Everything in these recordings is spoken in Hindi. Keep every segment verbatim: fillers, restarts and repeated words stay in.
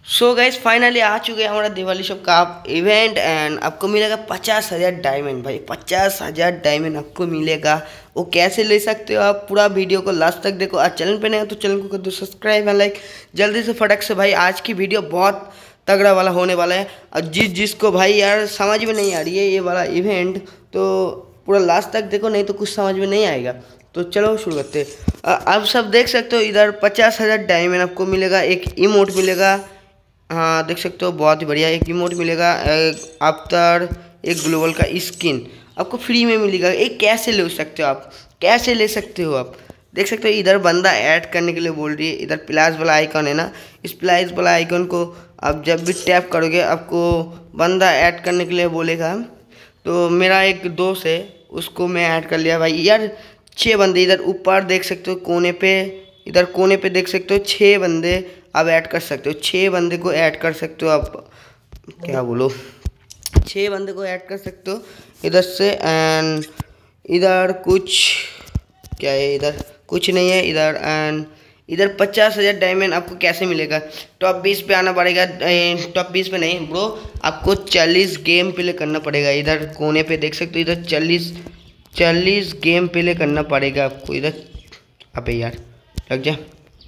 सो गाइज फाइनली आ चुके हैं हमारा दिवाली शॉप का आप इवेंट एंड आपको मिलेगा पचास हज़ार डायमंड। भाई पचास हज़ार डायमंड आपको मिलेगा। वो कैसे ले सकते हो आप, पूरा वीडियो को लास्ट तक देखो। आज चैनल पे नहीं हो तो चैनल को कर दो सब्सक्राइब एंड लाइक जल्दी से फटक से। भाई आज की वीडियो बहुत तगड़ा वाला होने वाला है और जिस जिसको भाई यार समझ में नहीं आ रही है ये वाला इवेंट तो पूरा लास्ट तक देखो, नहीं तो कुछ समझ में नहीं आएगा। तो चलो शुरू करते हैं। आप सब देख सकते हो इधर पचास हज़ार डायमंड आपको मिलेगा, एक इमोट मिलेगा। हाँ देख सकते हो बहुत ही बढ़िया एक इमोट मिलेगा। आफ्टर एक ग्लोबल का स्किन आपको फ्री में मिलेगा। एक कैसे ले सकते हो आप, कैसे ले सकते हो आप देख सकते हो। इधर बंदा ऐड करने के लिए बोल रही है। इधर प्लस वाला आइकन है ना, इस प्लस वाला आइकन को आप जब भी टैप करोगे आपको बंदा ऐड करने के लिए बोलेगा। तो मेरा एक दोस्त है उसको मैं ऐड कर लिया। भाई यार छः बंदे इधर ऊपर देख सकते हो, कोने पे इधर कोने पे देख सकते हो छः बंदे आप ऐड कर सकते हो। छः बंदे को ऐड कर सकते हो आप, क्या बोलो, छः बंदे को ऐड कर सकते हो इधर से। एंड इधर कुछ क्या है, इधर कुछ नहीं है इधर। एंड इधर पचास हज़ार डायमंड आपको कैसे मिलेगा, टॉप बीस पे आना पड़ेगा। टॉप बीस पे नहीं ब्रो, आपको चालीस गेम प्ले करना पड़ेगा। इधर कोने पे देख सकते हो इधर चालीस चालीस गेम प्ले करना पड़ेगा आपको इधर। अबे यार लग जा।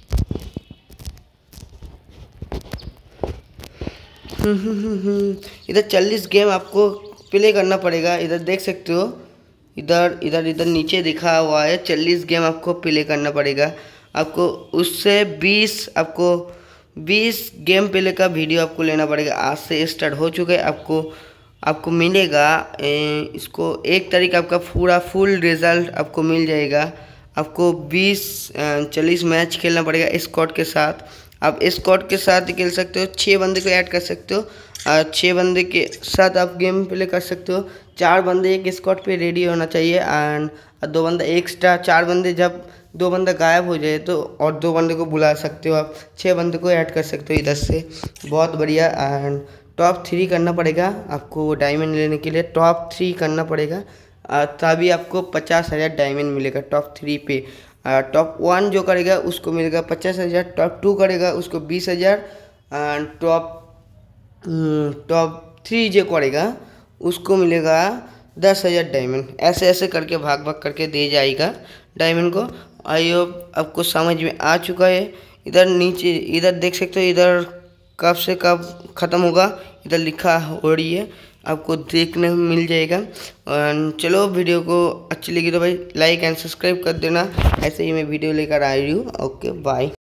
इधर चालीस गेम आपको प्ले करना पड़ेगा। इधर देख सकते हो इधर इधर इधर नीचे दिखा हुआ है चालीस गेम आपको प्ले करना पड़ेगा। आपको उससे बीस आपको बीस गेम प्ले का वीडियो आपको लेना पड़ेगा। आज से स्टार्ट हो चुके हैं। आपको आपको मिलेगा ए, इसको एक तारीख आपका पूरा फुल रिजल्ट आपको मिल जाएगा। आपको बीस चालीस मैच खेलना पड़ेगा स्क्वाड के साथ। आप स्क्वाड के साथ खेल सकते हो, छः बंदे को ऐड कर सकते हो और छः बंदे के साथ आप गेम प्ले कर सकते हो। चार बंदे एक स्क्वाड पे रेडी होना चाहिए एंड दो बंदा एक्स्ट्रा। चार बंदे जब दो बंदा गायब हो जाए तो और दो बंदे को बुला सकते हो आप। छः बंदे को ऐड कर सकते हो इधर से, बहुत बढ़िया। एंड टॉप थ्री करना पड़ेगा आपको डायमंड लेने के लिए, टॉप थ्री करना पड़ेगा तभी आपको पचास हज़ार डायमंड मिलेगा टॉप थ्री पे। टॉप वन जो करेगा उसको मिलेगा पचास हज़ार, टॉप टू करेगा उसको बीस हज़ार एंड टॉप टॉप थ्री जो करेगा उसको मिलेगा दस हज़ार डायमंड। ऐसे ऐसे करके भाग भाग करके दे जाएगा डायमंड को। आई होप आपको समझ में आ चुका है। इधर नीचे इधर देख सकते हो इधर कब से कब ख़त्म होगा इधर लिखा हो रही है, आपको देखने में मिल जाएगा। और चलो वीडियो को अच्छी लगी तो भाई लाइक एंड सब्सक्राइब कर देना। ऐसे ही मैं वीडियो लेकर आ रही हूँ। Okay bye.